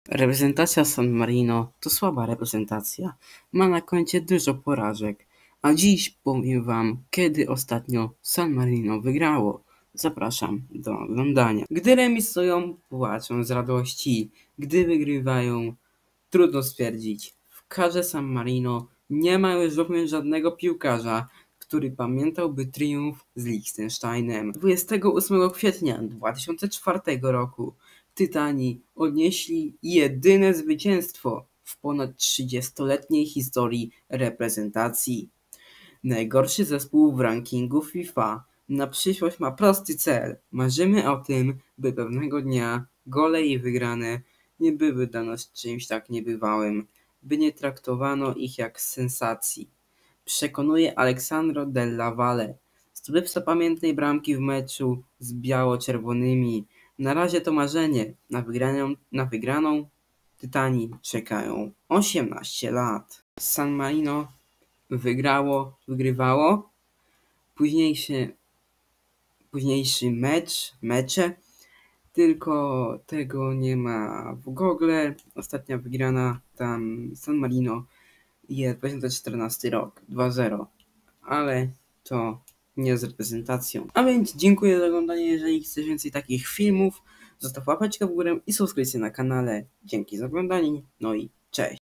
Reprezentacja San Marino to słaba reprezentacja. Ma na koncie dużo porażek. A dziś powiem wam, kiedy ostatnio San Marino wygrało. Zapraszam do oglądania. Gdy remisują, płaczą z radości. Gdy wygrywają, trudno stwierdzić. W kadrze San Marino nie ma już również żadnego piłkarza, który pamiętałby triumf z Liechtensteinem. 28 kwietnia 2004 roku Tytani odnieśli jedyne zwycięstwo w ponad 30-letniej historii reprezentacji. Najgorszy zespół w rankingu FIFA na przyszłość ma prosty cel. Marzymy o tym, by pewnego dnia gole i wygrane nie były dla nas czymś tak niebywałym, by nie traktowano ich jak sensacji. Przekonuje Alessandro Della Valle, zdobywca pamiętnej bramki w meczu z biało-czerwonymi. Na razie to marzenie, na wygraną Tytani czekają 18 lat. San Marino wygrywało. Mecze, tylko tego nie ma w Google. Ostatnia wygrana tam San Marino jest 2014 rok, 2-0, ale to nie z reprezentacją. A więc dziękuję za oglądanie. Jeżeli chcesz więcej takich filmów, zostaw łapeczkę w górę i subskrypcję na kanale. Dzięki za oglądanie, no i cześć.